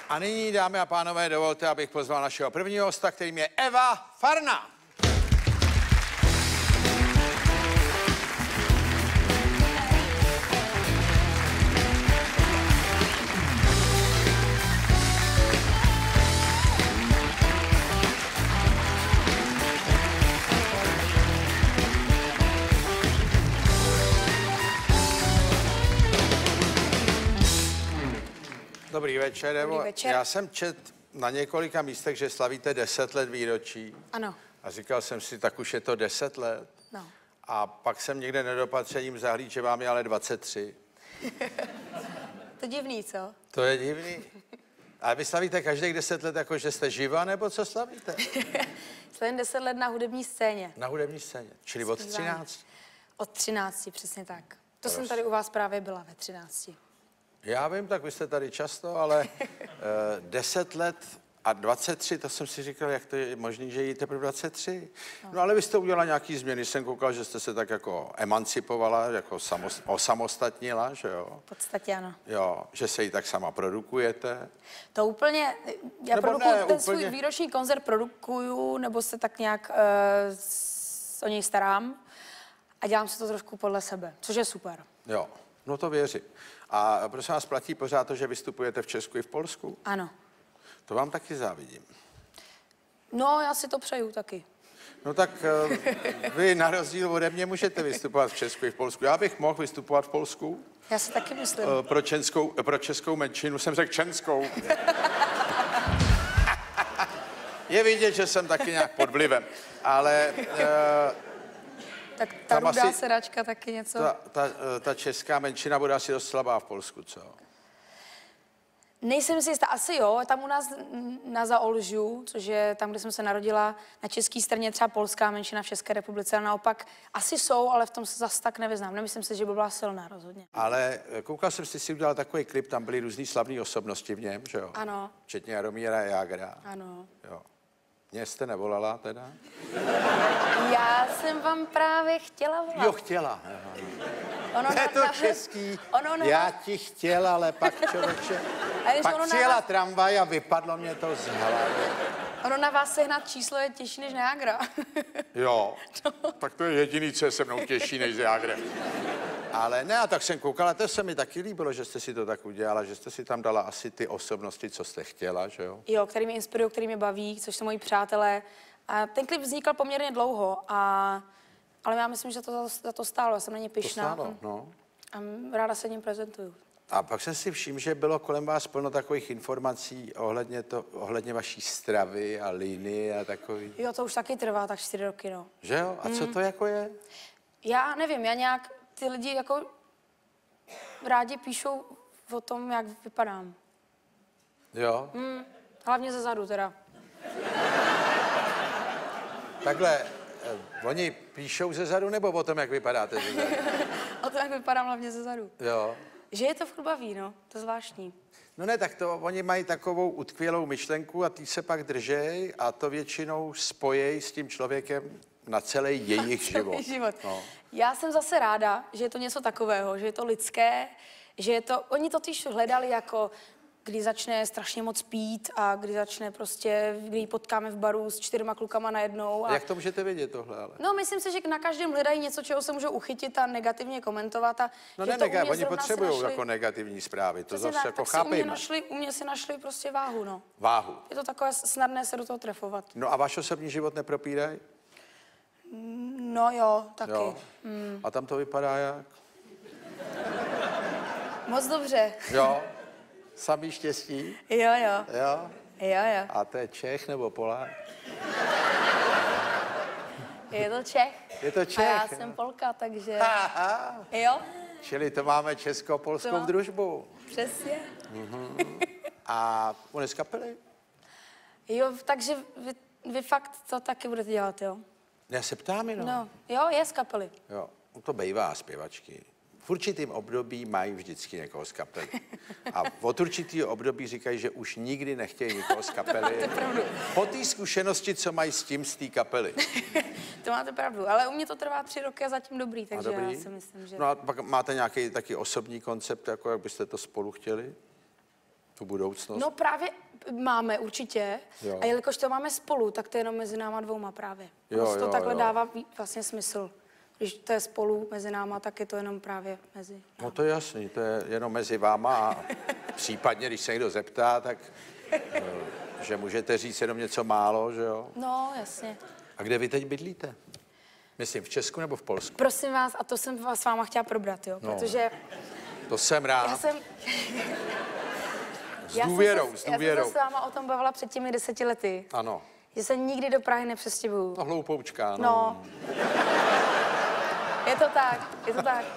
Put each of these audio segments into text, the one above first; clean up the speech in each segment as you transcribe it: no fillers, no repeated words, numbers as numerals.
A nyní, dámy a pánové, dovolte, abych pozval našeho prvního hosta, kterým je Eva Farna. Dobrý večer, Evo. Dobrý večer. Já jsem čet na několika místech, že slavíte 10 let výročí. Ano. A říkal jsem si, tak už je to 10 let. No. A pak jsem někde nedopatřením zahlídl, že vám je ale 23. To divný, co? To je divný. Ale vy slavíte každých 10 let, jako že jste živa, nebo co slavíte? Slavím 10 let na hudební scéně. Na hudební scéně, čili od 13. Od 13, přesně tak. To jsem tady u vás právě byla ve 13. Já vím, tak vy jste tady často, ale 10 let a 23, to jsem si říkal, jak to je možný, že jí teprve 23. No ale vy jste udělala nějaký změny, jsem koukal, že jste se tak jako emancipovala, jako osamostatnila, že jo? V podstatě ano. Jo, že se jí tak sama produkujete. To úplně, já Nebo produkuju ne, ten úplně. svůj výroční koncert produkuju, nebo se tak nějak o něj starám a dělám si to trošku podle sebe, což je super. Jo, no to věřím. A prosím vás, platí pořád to, že vystupujete v Česku i v Polsku? Ano. To vám taky závidím. No, já si to přeju taky. No tak vy na rozdíl ode mě můžete vystupovat v Česku i v Polsku. Já bych mohl vystupovat v Polsku. Já si taky myslím. Pro českou menšinu jsem řekl čenskou. Je vidět, že jsem taky nějak pod vlivem, ale... Tak ta rudá asi sedačka taky něco... Ta česká menšina bude asi dost slabá v Polsku, co? Nejsem si jistá, asi jo, tam u nás na Zaolžu, což je tam, kde jsem se narodila, na české straně třeba polská menšina v České republice, a naopak asi jsou, ale v tom se zas tak nevyznám. Nemyslím si, že by byla silná rozhodně. Ale koukal jsem si udělal takový klip, tam byly různý slavné osobnosti v něm, že jo? Ano. Včetně Jaromíra Jágra. Ano. Jo. Mě jste nevolala teda? Já jsem vám právě chtěla volat. Jo, chtěla. Ono Je to český. Já ti chtěla, ale pak člověče. Pak přijela tramvaj a vypadlo mě to z hlavy. Ono na vás sehnat číslo je těžší než na Jágra. Jo, tak to je jediný, co je se mnou těžší než s Jágrem. Ale ne, a tak jsem koukala, to se mi taky líbilo, že jste si to tak udělala, že jste si tam dala asi ty osobnosti, co jste chtěla, že jo? Jo, který mě inspirují, který mě baví, což jsou moji přátelé. A ten klip vznikl poměrně dlouho, ale já myslím, že to za to stálo, já jsem na ně pyšná. To stálo, no. A ráda se ním prezentuju. A pak jsem si všiml, že bylo kolem vás plno takových informací ohledně vaší stravy a linie a takový. Jo, to už taky trvá tak 4 roky, no. Že jo? A co to jako je? Já nevím, já nějak ty lidi jako rádi píšou o tom, jak vypadám. Jo? Hlavně ze zadu teda. Takhle, oni píšou ze zadu nebo o tom, jak vypadáte ze zadu? O tom, jak vypadám hlavně ze zadu. Jo. Že je to furt baví, no. To je zvláštní. No ne, tak to oni mají takovou utkvělou myšlenku a ty se pak držej a to většinou spojí s tím člověkem na celý jejich život. No. Já jsem zase ráda, že je to něco takového, že je to lidské, že je to... Oni totiž hledali jako, kdy začne strašně moc pít a kdy začne prostě, kdy ji potkáme v baru s 4 klukama najednou. A jak to můžete vědět tohle, ale? No, myslím si, že na každém hledají něco, čeho se můžou uchytit a negativně komentovat. A no že ne, to oni potřebují jako negativní zprávy, to zase jako chápejme. U mě si našli prostě váhu, no. Váhu. Je to takové snadné se do toho trefovat. No a váš osobní život nepropírají? No jo, taky. Jo. A tam to vypadá jak? Moc dobře. Jo. Samý štěstí? Jo. Jo? Jo. A to je Čech nebo Polák? Je to Čech. Je to Čech. A já jsem Polka, takže... Aha. Jo? Čili to máme česko-polskou družbu. Přesně. A on je z kapely? Jo, takže vy fakt to taky budete dělat, jo? Já se ptám jenom. No, jo, je z kapely. Jo, to bývá zpěvačky. V určitým období mají vždycky někoho z kapely. A od určitého období říkají, že už nikdy nechtějí nikoho z kapely. Po té zkušenosti, co mají s tím z té kapely. To máte pravdu, ale u mě to trvá 3 roky a zatím dobrý, takže dobrý? já si myslím, že... No a pak máte nějaký taky osobní koncept, jako jak byste to spolu chtěli? tu budoucnost? No právě máme určitě. Jo. A jelikož to máme spolu, tak to je jenom mezi náma dvouma právě. Jo, Ono to jo, takhle jo. dává vlastně smysl. Když to je spolu mezi náma, tak je to jenom právě mezi. No to je jasný, to je jenom mezi váma a případně, když se někdo zeptá, tak že můžete říct jenom něco málo, že jo? No, jasně. A kde vy teď bydlíte? Myslím, v Česku nebo v Polsku? Prosím vás, a to jsem vás s váma chtěla probrat, jo? No. Protože To jsem rád. já jsem... S důvěrou, s Já důvěrou. jsem se s váma o tom bavila před těmi 10 lety. Ano. Že se nikdy do Prahy nepřestěhuju. No hloupoučka, no. No. Je to tak, je to tak.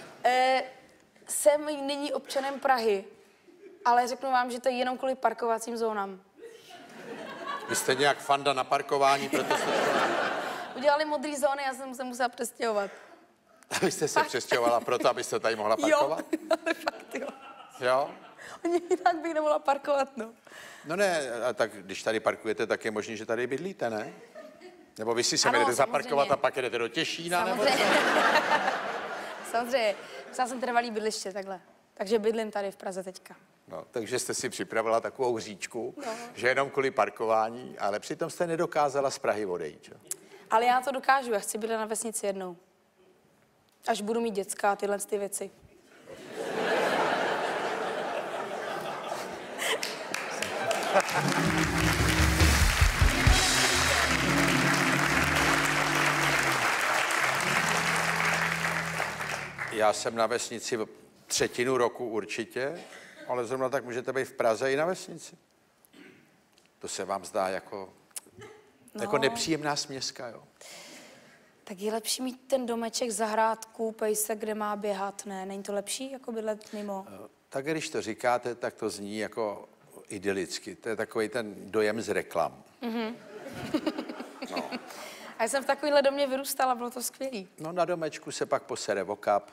Jsem nyní občanem Prahy, ale řeknu vám, že to je jenom kvůli parkovacím zónám. Vy jste nějak fanda na parkování, proto jste... Udělali modré zóny, já jsem se musela přestěhovat. A vy jste se přestěhovala proto, abyste tady mohla parkovat? Jo, ale fakt jo. Jo? Oni jinak bych nemohla parkovat, no. No ne, a tak když tady parkujete, tak je možné, že tady bydlíte, ne? Nebo vy si sem Ano, jdete zaparkovat samozřejmě. a pak jdete do Těšína, nebo... Samozřejmě. Samozřejmě. Musela jsem trvalý bydliště, takhle. Takže bydlím tady v Praze teďka. No, takže jste si připravila takovou hříčku, No. že jenom kvůli parkování, ale přitom jste nedokázala z Prahy odejít, jo? Ale já to dokážu, já chci bydlet na vesnici jednou. Až budu mít děcka a tyhle ty věci. Já jsem na vesnici třetinu roku určitě, ale zrovna tak můžete být v Praze i na vesnici. To se vám zdá jako nepříjemná směska, jo? Tak je lepší mít ten domeček, zahrádku, pejsek, kde má běhat, ne? Není to lepší, jako bydlet mimo? Tak když to říkáte, tak to zní jako idylicky. To je takový ten dojem z reklam. A já jsem v takovýhle domě vyrůstala, bylo to skvělý. No na domečku se pak posere vokap.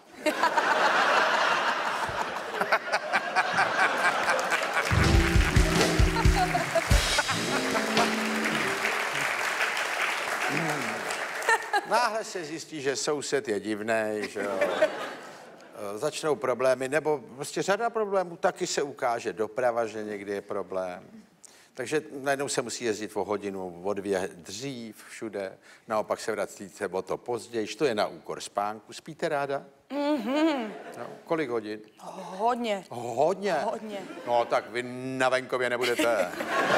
Náhle se zjistí, že soused je divnej, že jo. Začnou problémy, nebo prostě řada problémů, taky se ukáže doprava, že někdy je problém. Takže najednou se musí jezdit o hodinu, o dvě dřív všude, naopak se vracíte o to později, to je na úkor spánku. Spíte ráda? No, kolik hodin? Hodně. Hodně? Hodně. No, tak vy na venkově nebudete.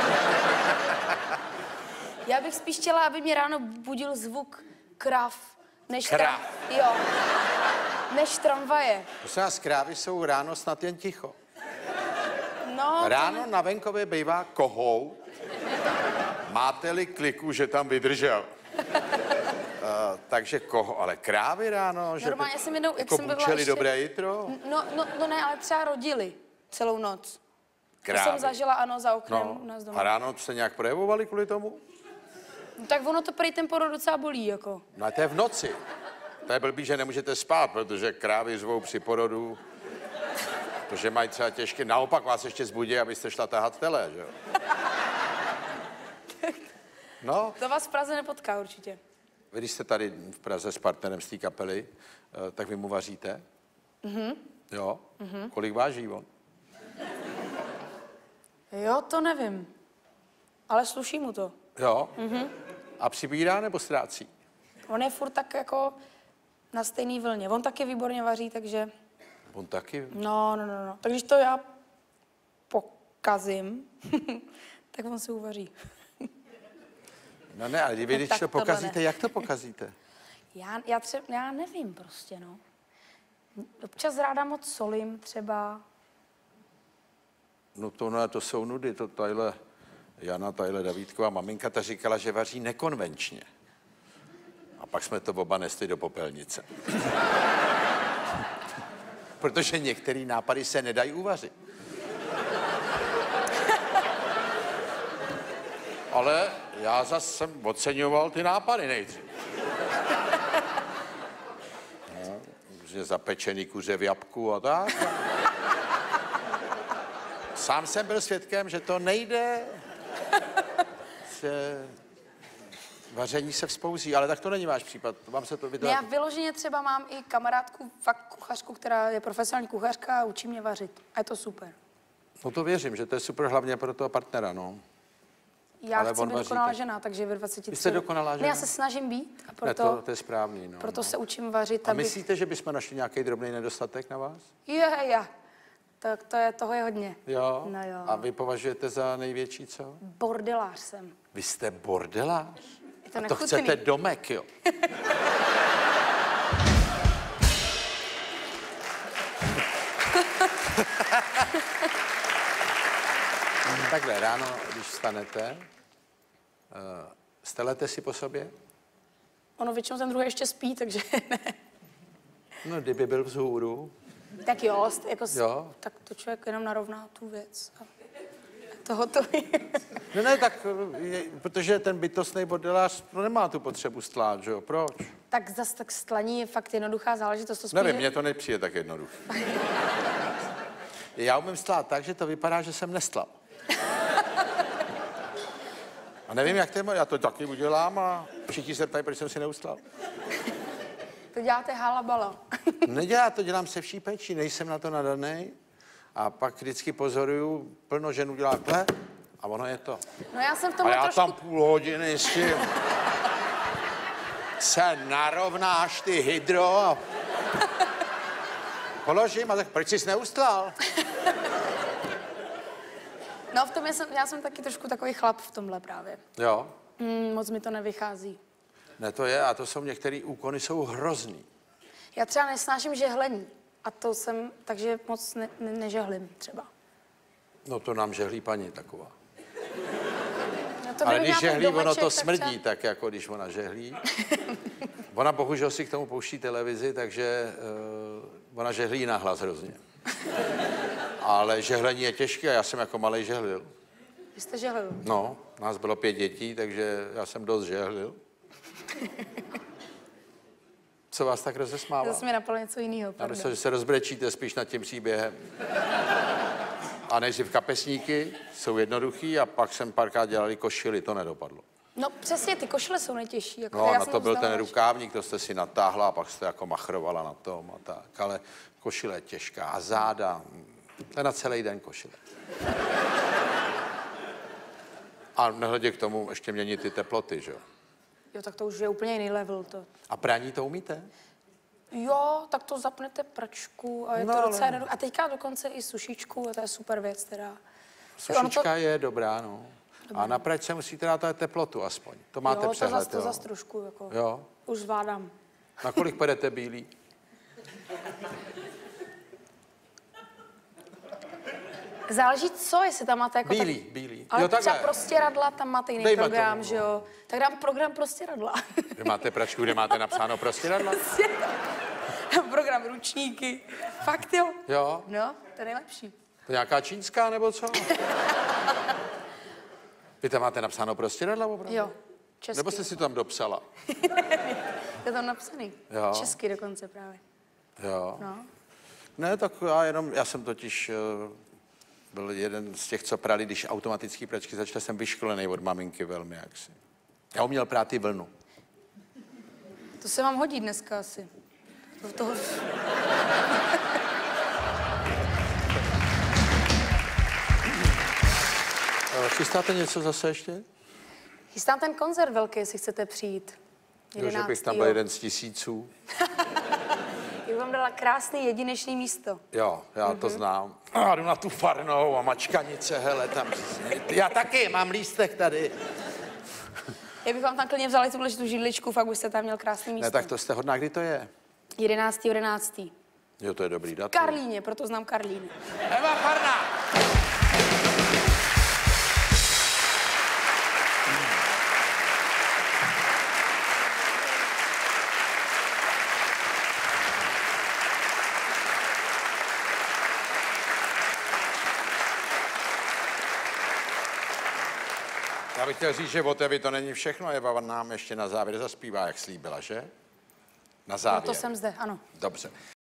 Já bych spíš chtěla, aby mě ráno budil zvuk krav, než Krav? Jo. Než tramvaje. Prosím vás, krávy jsou ráno snad jen ticho. No, Ráno na venkově bývá kohout. Máte-li kliku, že tam vydržel. Takže ale krávy ráno, že Normálně jsem jednou, jak jako jsem byla bučeli ještě... dobré jitro? No ne, ale třeba rodili celou noc. To Krávy. jsem zažila, ano, za oknem No, u nás doma. a ráno se nějak projevovali kvůli tomu? No, tak ono to prý ten porod docela bolí, jako. No a to je v noci. To je blbý, že nemůžete spát, protože krávy zvou při porodu, protože mají třeba těžké. Naopak vás ještě zbudí, abyste šla tahat tele, že jo? No, To vás v Praze nepotká určitě. vy když jste tady v Praze s partnerem z té kapely, tak vy mu vaříte? Jo? Kolik váží on? Jo, to nevím. Ale sluší mu to. Jo? A přibírá nebo ztrácí? On je furt tak jako na stejný vlně. On taky výborně vaří, takže... On taky? No. Tak když to já pokazím, tak on si uvaří. No ne, ale vy když tak to tohle pokazíte, ne. jak to pokazíte? Já nevím prostě, no. Občas ráda moc solím třeba. No to jsou nudy, to tadyhle Jana, tadyhle Davídková maminka, ta říkala, že vaří nekonvenčně. A pak jsme to oba nesli do popelnice. Protože některé nápady se nedají uvařit. Ale já zase jsem oceňoval ty nápady nejdřív. No, že zapečený kuře v jabku a tak. Sám jsem byl svědkem, že to nejde, že vaření se vzpouzí, ale tak to není váš případ. Vám se to Ne, vydá. já vyloženě třeba mám i kamarádku, fakt kuchařku, která je profesionální kuchařka a učí mě vařit. A je to super. No to věřím, že to je super hlavně pro toho partnera, no. Já Ale chci on být vaří dokonalá tak. žena, takže ve 23... Vy jste dokonalá žena? Ne, já se snažím být a Ne, proto, to je správný, no. proto no. se učím vařit, A abych... myslíte, že bychom našli nějaký drobný nedostatek na vás? Je. Tak toho je hodně. Jo? No jo. A vy považujete za největší co? Bordelář jsem. Vy jste bordelář? Je to A to nechutný. chcete domek, jo? Takhle, ráno, když vstanete, stelete si po sobě? Ono většinou ten druhý ještě spí, takže ne. No, kdyby byl vzhůru. Tak jo, jako Jo. tak to člověk jenom narovná tu věc. A to hotový. No ne, tak, protože ten bytostný bordelář nemá tu potřebu stlát, že jo? Proč? Tak zas tak stlaní je fakt jednoduchá záležitost. To spíš, Nevím, mně to nepřijde tak jednoduché. Já umím stlát tak, že to vypadá, že jsem nestlal. A nevím, jak to je, já to taky udělám a všichni se ptají, proč jsem si neustlal. To děláte halabala. Nedělá to, dělám se vší péčí, nejsem na to nadanej. A pak vždycky pozoruju, plno žen udělá takhle a ono je to. No já jsem v A tomhle já trošku... tam půl hodiny s tím se narovnáš ty hydro a položím a tak proč jsi neustlal? No v tom já jsem taky trošku takový chlap v tomhle právě. Jo, Moc mi to nevychází. ne to je a to jsou některé úkony, jsou hrozný. Já třeba nesnáším žehlení. A to jsem, takže moc nežehlím třeba. No to nám žehlí paní taková. No to Ale kdybych když měla ten žehlí, ono domeček, to tak smrdí, třeba- tak jako když ona žehlí. Ona bohužel si k tomu pouští televizi, takže ona žehlí nahlas hrozně. Ale žehlení je těžké a já jsem jako malej žehlil. Vy jste žehlil. No, nás bylo 5 dětí, takže já jsem dost žehlil. Co vás tak rozesmává? Zase mi napadlo něco jiného, Já pardon. myslím, že se rozbrečíte spíš nad tím příběhem. A nejdřív kapesníky jsou jednoduchý a pak jsem párkrát dělali košily, to nedopadlo. No přesně, ty košile jsou nejtěžší. Jako, No, já na jsem to byl ten vzdávač. rukávník, to jste si natáhla a pak jste jako machrovala na tom a tak. Ale košile je těžká a záda, to je na celý den košile. A nehledě k tomu ještě měnit ty teploty, že jo? Jo, tak to už je úplně jiný level. To. A praní to umíte? Jo, tak to zapnete pračku a je No, to ale- docela jednoduché. A teďka dokonce i sušičku a to je super věc teda. Sušička je dobrá, no. A na pračce musíte dát teplotu aspoň. To máte Jo, přehled, to jo? zas trošku, jako, Jo. už zvládám. Na kolik perete bílý? Záleží co, jestli tam máte jako... Bílý, tak... bílý. Ale Jo, třeba takhle. prostěradla, tam máte jiný Dejme program, tomu, že jo? Tak dám program prostěradla. Kde máte pračku, kde máte napsáno prostěradla? Program ručníky. Fakt jo? Jo. No, to je nejlepší. To je nějaká čínská, nebo co? Vy tam máte napsáno prostěradla, opravdu? Jo, česky. Nebo jste si to tam dopsala? Je tam napsaný. Jo. Česky dokonce právě. Jo. No. Ne, tak já jsem totiž byl jeden z těch, co prali, když automatický pračky začaly, jsem vyškolený od maminky velmi jaksi. Já uměl prát i vlnu. To se vám hodí dneska asi. Do toho... Chystáte něco zase ještě? Chystám ten koncert velký, jestli chcete přijít. Jo, že bych tam byl jeden z tisíců. Já vám dala krásný jedinečný místo. Jo, já to znám. Já jdu na tu farnou a mačkanice, hele, tam. Já taky, mám lístek tady. Já bych vám tam klidně vzala tuhle tu židličku, fakt byste tam měl krásný místo. Ne, tak to jste hodná, kdy to je? 11.11. Jo, to je dobrý datum. Karlíně, proto znám Karlín. Eva Farná! Já bych chtěl říct, že od Evy to není všechno. Eva nám ještě na závěr zaspívá, jak slíbila, že? Na závěr. Proto jsem zde, ano. Dobře.